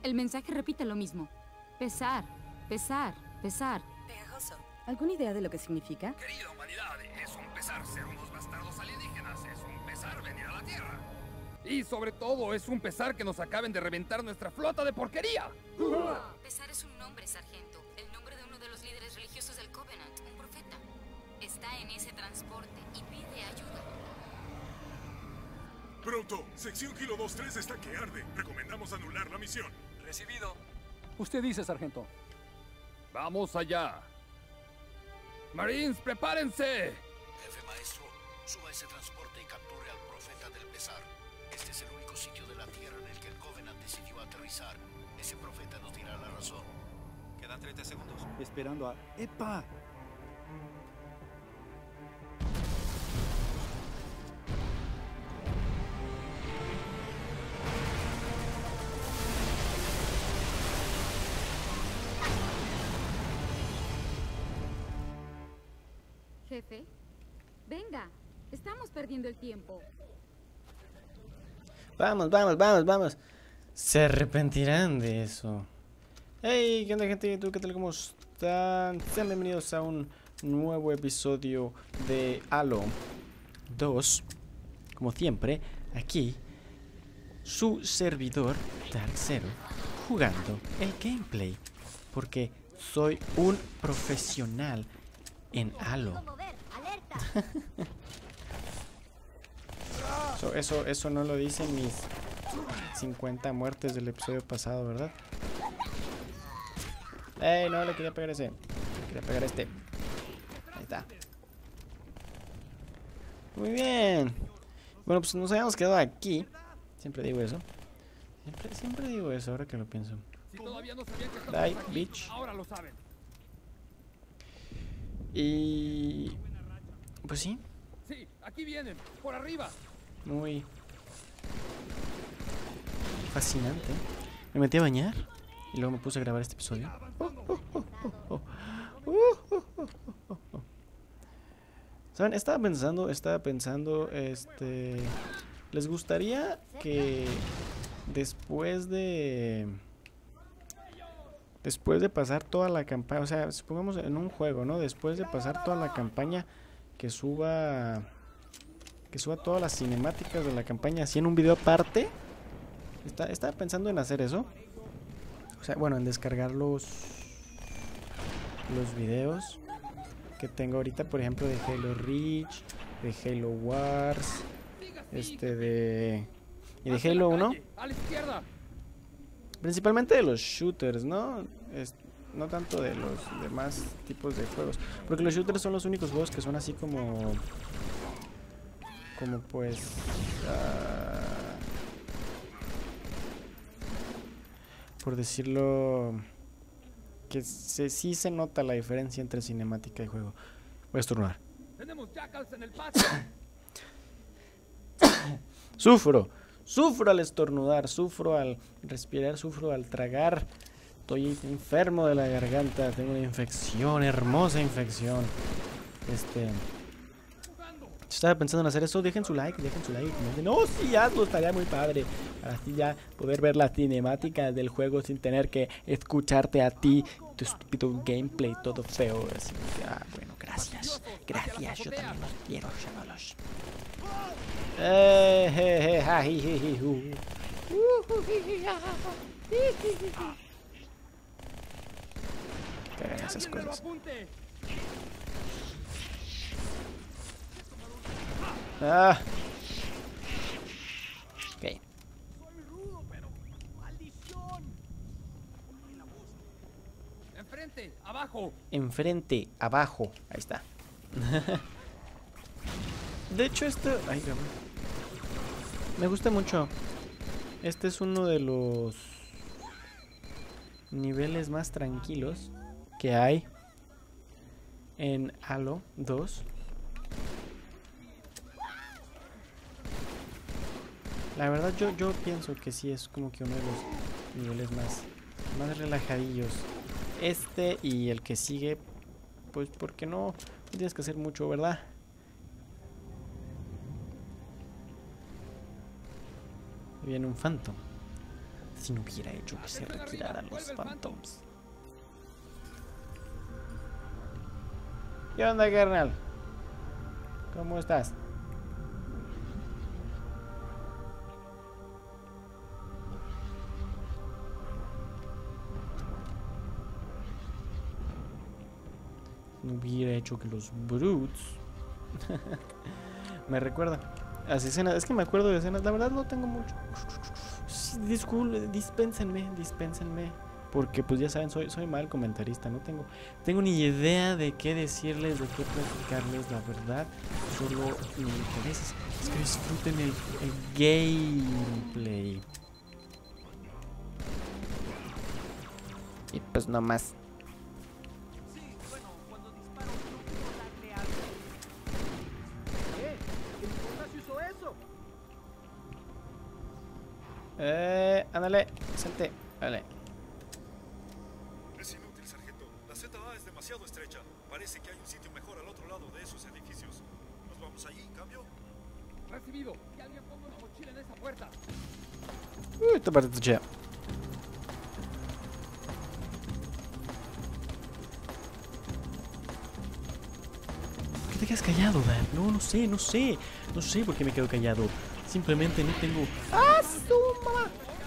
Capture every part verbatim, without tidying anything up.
El mensaje repite lo mismo. Pesar, pesar, pesar. Pegajoso. ¿Alguna idea de lo que significa? Querida humanidad, es un pesar ser unos bastardos alienígenas. Es un pesar venir a la Tierra. Y sobre todo, es un pesar que nos acaben de reventar nuestra flota de porquería. Pesar es un nombre, sargento. El nombre de uno de los líderes religiosos del Covenant, un profeta. Está en ese transporte y pide ayuda. Pronto, sección Kilo veintitrés está que arde. Recomendamos anular la misión. Recibido. Usted dice, sargento. Vamos allá. Marines, prepárense. Jefe maestro, suba ese transporte y capture al profeta del pesar. Este es el único sitio de la Tierra en el que el Covenant decidió aterrizar. Ese profeta nos dirá la razón. Quedan treinta segundos. Esperando a... ¡Epa! Jefe, venga. Estamos perdiendo el tiempo. Vamos, vamos, vamos, vamos. Se arrepentirán de eso. Hey, ¿qué onda, gente? ¿Tú qué tal? ¿Cómo están? Sean bienvenidos a un nuevo episodio de Halo dos. Como siempre, aquí su servidor Dark Zero jugando el gameplay. Porque soy un profesional en Halo. So, eso, eso no lo dicen mis cincuenta muertes del episodio pasado, ¿verdad? ¡Ey! No le quería pegar ese. Le quería pegar este. Ahí está. Muy bien. Bueno, pues nos habíamos quedado aquí. Siempre digo eso. Siempre, siempre digo eso, ahora que lo pienso. Si todavía no sabían que estamos Die, aquí, bitch. ahora lo saben. Y... pues sí. Sí, aquí vienen, por arriba. Muy fascinante. Me metí a bañar y luego me puse a grabar este episodio. ¿Saben? Estaba pensando, estaba pensando, este... ¿les gustaría que después de... después de pasar toda la campaña, o sea, supongamos en un juego, ¿no? Después de pasar toda la campaña, que suba... que suba todas las cinemáticas de la campaña así en un video aparte? Está, estaba pensando en hacer eso. O sea, bueno, en descargar los los videos que tengo ahorita, por ejemplo, de Halo Reach, de Halo Wars, este de y de Halo uno. A la izquierda. Principalmente de los shooters, ¿no? Es, no tanto de los demás tipos de juegos, porque los shooters son los únicos juegos que son así como como pues uh, por decirlo, que se, sí se nota la diferencia entre cinemática y juego. Voy a estornudar. Tenemos jackals en el patio. Sufro, sufro al estornudar, sufro al respirar, sufro al tragar. Estoy enfermo de la garganta, tengo una infección, hermosa infección. Este... Estaba pensando en hacer eso. Dejen su like, dejen su like. No, sí, hazlo, estaría muy padre. Así ya poder ver la cinemática del juego sin tener que escucharte a ti, tu estúpido gameplay todo feo. Así que, ah, bueno, gracias. Gracias, yo también los quiero, chavalos. Eh, je, je, ja, ji, ji, ji, ju. Que hagan esas cosas. Ah. Ok. Enfrente, abajo. Enfrente, abajo. Ahí está. De hecho, esto... ay, cabrón. Me gusta mucho. Este es uno de los niveles más tranquilos que hay en Halo dos. La verdad yo, yo pienso que sí es como que uno de los niveles más, más relajadillos. Este y el que sigue, pues porque no, no tienes que hacer mucho, ¿verdad? Viene un Phantom. Si no hubiera hecho que se retiraran los Phantoms. ¿Qué onda, carnal? ¿Cómo estás? No hubiera hecho que los Brutes. Me recuerda a las escenas. Es que me acuerdo de escenas. La verdad no tengo mucho. Disculpen, dispénsenme, dispénsenme. Porque pues ya saben, soy, soy mal comentarista. No tengo, tengo ni idea de qué decirles, de qué platicarles, la verdad. Solo me interesa es que disfruten el, el gameplay. Y pues no más. Eh, ándale, salte, vale. Es inútil, sargento. La Z A es demasiado estrecha. Parece que hay un sitio mejor al otro lado de esos edificios. ¿Nos vamos allí, cambio? Recibido. Que alguien ponga una mochila en esa puerta. Uy, esta parte está chida. ¿Por qué te quedas callado, Dad? No, no sé, no sé. No sé por qué me quedo callado. Simplemente no tengo... ¡Ah, su mamá!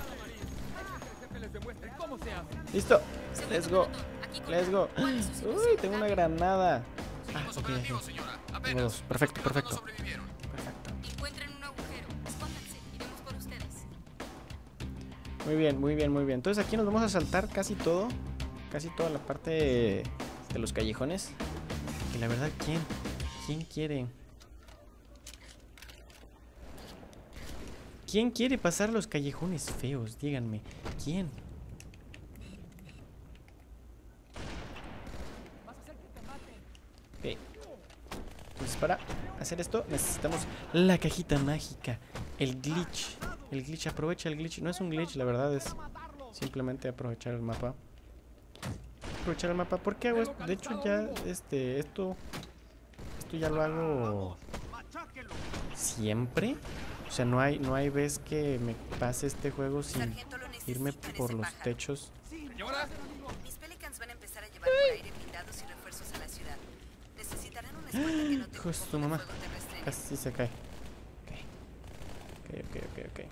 Listo. Let's go. Let's go. Uy, tengo una granada. Ah, ok, ok. Tengo dos. Perfecto, perfecto. Perfecto. Encuentren un agujero. Escóndanse. Iremos por ustedes. Muy bien, muy bien, muy bien. Entonces aquí nos vamos a saltar casi todo. Casi toda la parte de los callejones. Y la verdad, ¿quién? ¿Quién quiere? ¿Quién quiere pasar los callejones feos? Díganme. ¿Quién? Ok. Entonces para hacer esto necesitamos la cajita mágica. El glitch. El glitch. Aprovecha el glitch. No es un glitch, la verdad es simplemente aprovechar el mapa. Aprovechar el mapa. ¿Por qué hago esto? De hecho ya este, esto... Esto ya lo hago... ¿Siempre? O sea, no hay, no hay vez que me pase este juego sin irme por los techos. Señora. Mis Pelicans van a empezar a llevar por aire blindados y refuerzos a la ciudad. Necesitarán una escuela que no tenga Hijo de su mamá. fuego terrestre. Casi se cae. Ok, ok, ok, ok.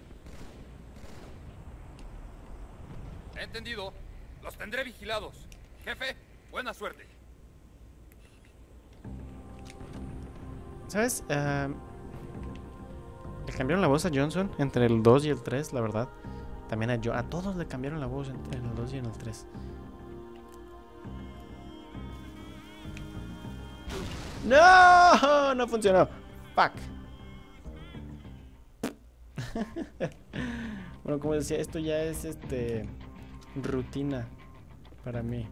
Entendido. Los tendré vigilados. Jefe, buena suerte. ¿Sabes? Uh, le cambiaron la voz a Johnson entre el dos y el tres, la verdad. También a, jo a todos le cambiaron la voz entre el dos y el tres. ¡No! No funcionó. Fuck. Bueno, como decía, esto ya es este rutina para mí.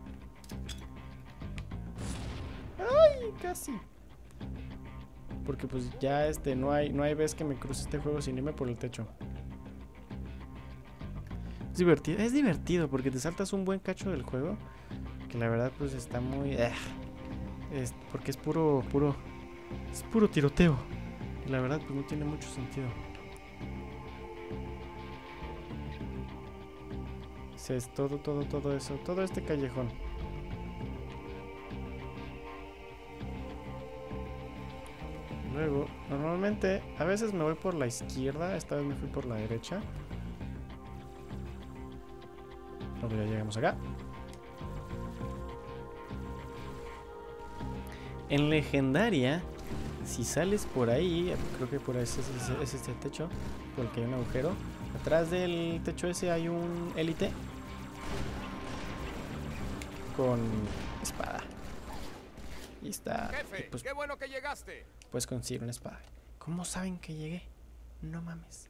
¡Ay! Casi. Porque pues ya este no hay no hay vez que me cruce este juego sin irme por el techo. Es divertido, es divertido porque te saltas un buen cacho del juego que la verdad pues está muy eh, es porque es puro puro es puro tiroteo. Y la verdad pues no tiene mucho sentido. Sí, es todo todo todo eso, todo este callejón. Luego, normalmente, a veces me voy por la izquierda, esta vez me fui por la derecha. Luego ya llegamos acá. En legendaria, si sales por ahí, creo que por ahí es, es, es este techo, por el que hay un agujero. Atrás del techo ese hay un élite con espada. Y está. Jefe, y pues, qué bueno que llegaste. puedes conseguir una espada. ¿Cómo saben que llegué? No mames.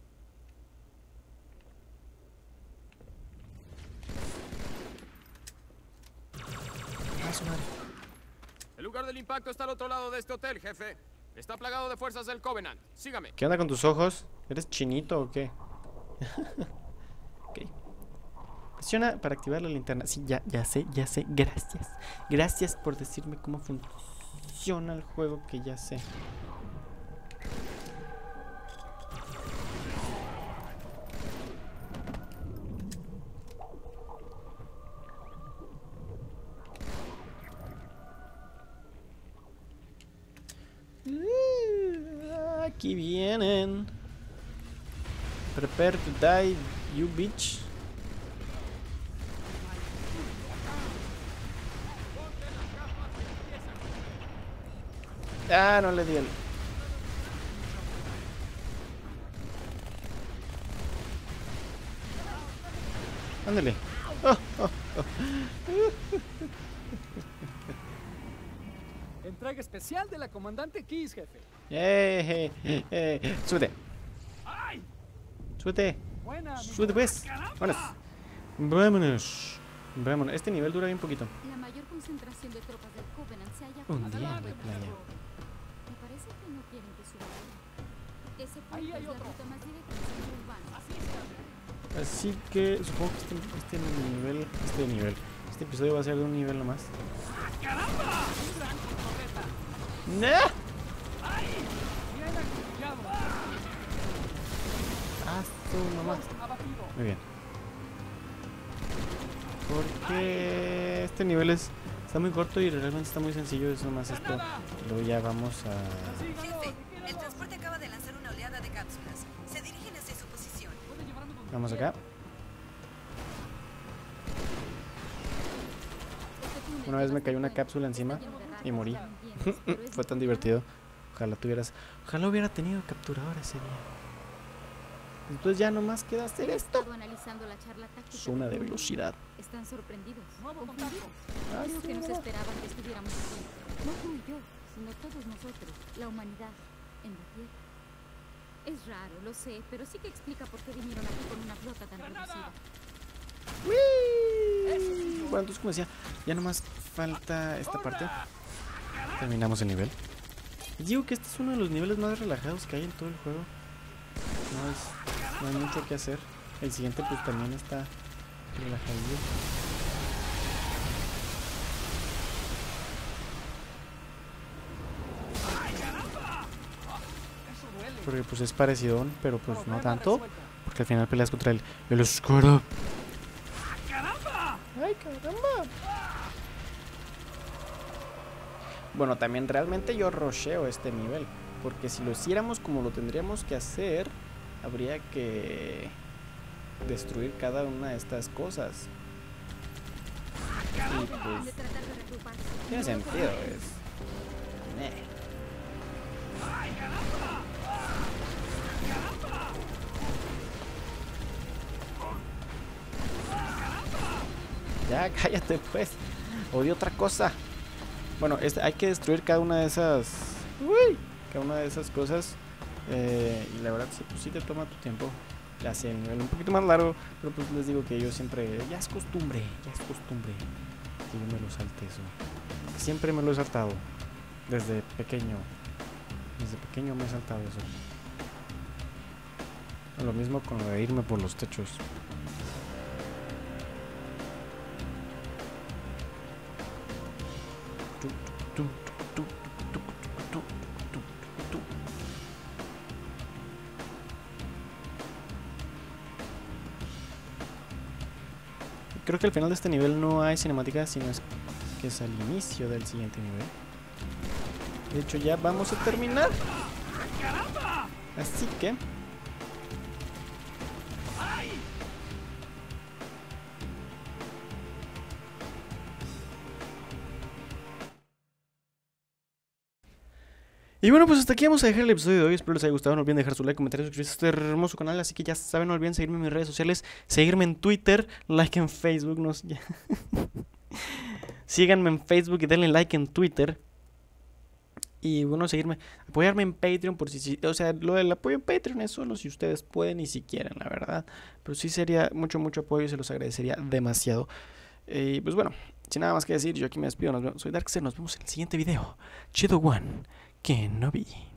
Ah, su madre. El lugar del impacto está al otro lado de este hotel, jefe. Está plagado de fuerzas del Covenant. Sígame. ¿Qué onda con tus ojos? ¿Eres chinito o qué? Ok. Presiona para activar la linterna. Sí, ya, ya sé, ya sé. Gracias. Gracias por decirme cómo funciona el juego, que ya sé. Aquí vienen. Prepare to die, you bitch. Ah, no le di el... Ándale. Oh, oh, oh. Entrega especial de la comandante Kiss, jefe. Eh, eh, eh. Súbete. Súbete. Buena, amigo. Súbete pues. Vámonos. Vámonos. Vámonos. Este nivel dura bien poquito. La mayor concentración de tropas del Covenant se halla Un junto día a en la playa. Me parece que no quieren que suba ahí. Ese Ahí puente hay es la otro. ruta más directa al centro urbano. Así está. Así que supongo que este, este nivel, este nivel, este episodio va a ser de un nivel nomás. ¡Caramba! Un gran correta. ¡No! ¡Ay! Bien acuchillado. ¡Ah, su mamá! Abatido. Muy bien. Porque este nivel es está muy corto y realmente está muy sencillo, es nomás esto. Y luego ya vamos a... Jefe, el transporte acaba de lanzar una oleada de cápsulas. Se dirigen hacia su posición. Vamos acá. Una vez me cayó una cápsula encima y morí. Fue tan divertido. Ojalá tuvieras... Ojalá hubiera tenido capturador ese día. Entonces ya nomás queda hacer esto. Zona de velocidad. Están sorprendidos, Nuevo confundidos. contacto. Creo que no se esperaban que estuviéramos aquí. No tú y yo, sino todos nosotros, la humanidad, en la Tierra. Es raro, lo sé, pero sí que explica por qué vinieron aquí con una flota tan reducida. ¡Wii! Bueno, entonces como decía, ya nomás falta esta parte. Terminamos el nivel. Les digo que este es uno de los niveles más relajados que hay en todo el juego. No, es, no hay mucho que hacer. El siguiente pues también está relajadillo. Porque pues es parecido, pero pues no tanto. Porque al final peleas contra el, el oscuro. ¡Ay, caramba! Bueno, también realmente yo rusheo este nivel. Porque si lo hiciéramos como lo tendríamos que hacer, habría que destruir cada una de estas cosas. Y pues tiene sentido, es... Eh. Ya, cállate pues. Odio otra cosa. Bueno, este, hay que destruir cada una de esas... Uy, cada una de esas cosas. Eh, y la verdad, sí, pues sí te toma tu tiempo. Le hace el nivel un poquito más largo. Pero pues les digo que yo siempre... Ya es costumbre, ya es costumbre que yo me lo salte eso. Siempre me lo he saltado. Desde pequeño. Desde pequeño me he saltado eso. Lo mismo con lo de irme por los techos. Creo que al final de este nivel no hay cinemática, sino es que es al inicio del siguiente nivel. De hecho ya vamos a terminar. Así que... Y bueno, pues hasta aquí vamos a dejar el episodio de hoy. Espero les haya gustado. No olviden dejar su like, comentario, suscribirse a este hermoso canal. Así que ya saben, no olviden seguirme en mis redes sociales, seguirme en Twitter, like en Facebook. No sé, ya. Síganme en Facebook y denle like en Twitter. Y bueno, seguirme, apoyarme en Patreon por si, si, o sea, lo del apoyo en Patreon es solo si ustedes pueden y si quieren, la verdad. Pero sí sería mucho, mucho apoyo y se los agradecería demasiado. Y eh, pues bueno, sin nada más que decir, yo aquí me despido. Nos vemos. Soy Darkseid, nos vemos en el siguiente video. Chido One Kenobi.